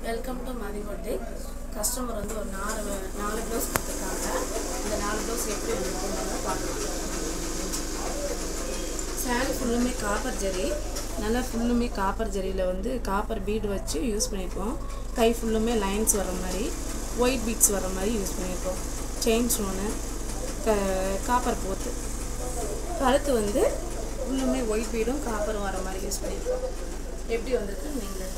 Welcome to மதிவட்டை. Customer வந்து ஒரு நாலு ப்ளவுஸ் கொடுத்துருக்காங்க. இந்த 4 ப்ளவுஸ் எப்படி வந்துருக்குன்னு பார்க்கலாம். சாரி ஃபுல்லுமே காப்பர் ஜரி, நல்லா ஃபுல்லுமே காப்பர் ஜரியில் வந்து காப்பர் பீடு வச்சு யூஸ் பண்ணியிருக்கோம். கை ஃபுல்லுமே லைன்ஸ் வர மாதிரி, ஒயிட் பீட்ஸ் வர மாதிரி யூஸ் பண்ணியிருக்கோம். செயின் ஸ்டோனு, காப்பர் போத்து, கழுத்து வந்து ஃபுல்லுமே ஒயிட் பீடும் காப்பரும் வர மாதிரி யூஸ் பண்ணியிருக்கோம். எப்படி வந்திருக்கு நீங்களே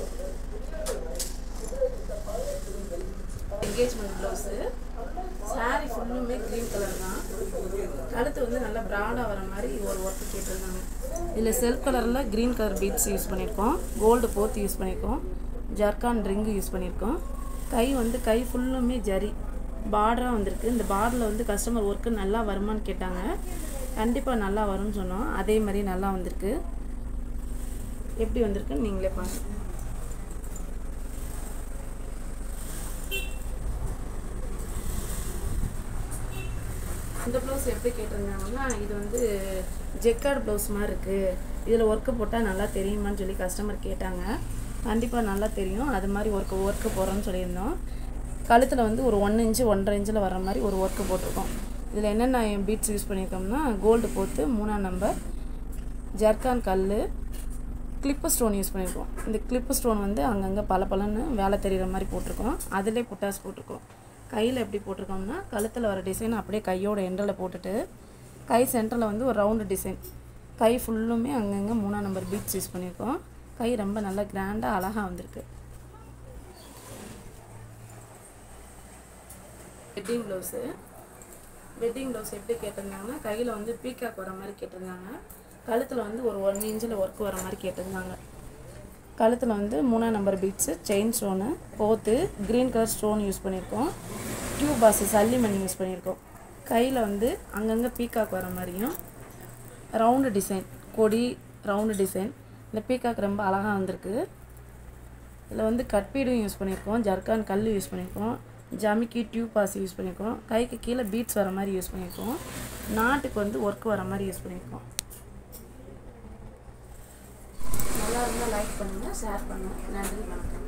என்கேஜ்மெண்ட் ப்ளவுஸு. சாரீ ஃபுல்லுமே க்ரீன் கலர் தான். கழுத்து வந்து நல்லா ப்ராடாக வர மாதிரி ஒரு ஒர்க்கு கேட்டிருந்தாங்க. இதில் செல்ஃப் கலரில் க்ரீன் கலர் பீட்ஸ் யூஸ் பண்ணியிருக்கோம். கோல்டு போத்து யூஸ் பண்ணியிருக்கோம். ஜர்கான் ரிங்கு யூஸ் பண்ணியிருக்கோம். கை ஃபுல்லுமே ஜரி பார்டராக வந்திருக்கு. இந்த பார்டரில் வந்து கஸ்டமர் ஒர்க்கு நல்லா வருமானு கேட்டாங்க. கண்டிப்பாக நல்லா வரும்னு சொன்னோம். அதே மாதிரி நல்லா வந்திருக்கு. எப்படி வந்திருக்குன்னு நீங்களே பாருங்கள். இந்த ப்ளவுஸ் எப்படி கேட்டிருந்தாங்கன்னா, இது வந்து ஜெக்கார்டு ப்ளவுஸ் மாதிரி இருக்குது, இதில் ஒர்க்கு போட்டால் நல்லா தெரியுமான்னு சொல்லி கஸ்டமர் கேட்டாங்க. கண்டிப்பாக நல்லா தெரியும். அது மாதிரி ஒர்க்கு போடுறோன்னு சொல்லியிருந்தோம். கழுத்தில் வந்து ஒரு 1 இன்ச்சு 1.5 இன்ச்சில் வர மாதிரி ஒரு ஒர்க்கு போட்டிருக்கோம். இதில் என்னென்ன பீட்ஸ் யூஸ் பண்ணியிருக்கோம்னா, கோல்டு போத்து 3ஆம் நம்பர், ஜர்கான் கல், கிளிப்பு ஸ்டோன் யூஸ் பண்ணியிருக்கோம். இந்த கிளிப்பு ஸ்டோன் வந்து அங்கங்கே பலன்னு வேலை தெரிகிற மாதிரி போட்டிருக்கோம். அதிலே புட்டாஸ் போட்டிருக்கோம். கையில் எப்படி போட்டிருக்கோம்னா, கழுத்தில் வர டிசைன் அப்படியே கையோட எண்டில் போட்டுட்டு, கை சென்டரில் வந்து ஒரு ரவுண்டு டிசைன். கை ஃபுல்லுமே அங்கங்கே 3ஆம் நம்பர் பீட்ஸ் யூஸ் பண்ணியிருக்கோம். கை ரொம்ப நல்லா கிராண்டாக அழகாக வந்திருக்கு. வெட்டிங் ப்ளவுஸ் எப்படி கேட்டிருந்தாங்கன்னா, கையில் வந்து பீக்காக் வர மாதிரி கேட்டிருந்தாங்க. கழுத்தில் வந்து ஒரு 1 இன்ச்சில் ஒர்க் வர மாதிரி கேட்டிருந்தாங்க. கழுத்தில் வந்து 3ஆம் நம்பர் பீட்ஸு, செயின் ஸ்டோனு, போத்து, க்ரீன் கலர் ஸ்டோன் யூஸ் பண்ணியிருக்கோம். டியூப் பாஸு சல்லிமணி யூஸ் பண்ணியிருக்கோம். கையில் வந்து அங்கங்கே பீக்காக் வர மாதிரியும் ரவுண்டு டிசைன், கொடி ரவுண்டு டிசைன். இந்த பீக்காக் ரொம்ப அழகாக வந்திருக்கு. இதில் வந்து கட்பீடும் யூஸ் பண்ணியிருக்கோம். ஜர்கான் கல் யூஸ் பண்ணியிருக்கோம். ஜமிக்கி டியூப் பாஸ் யூஸ் பண்ணியிருக்கோம். கைக்கு கீழே பீட்ஸ் வர மாதிரி யூஸ் பண்ணியிருக்கோம். நாட்டுக்கு வந்து ஒர்க் வர மாதிரி யூஸ் பண்ணியிருக்கோம். நல்லா இருந்தால் லைக் பண்ணுங்கள், ஷேர் பண்ணுங்கள். நன்றி, வணக்கம்.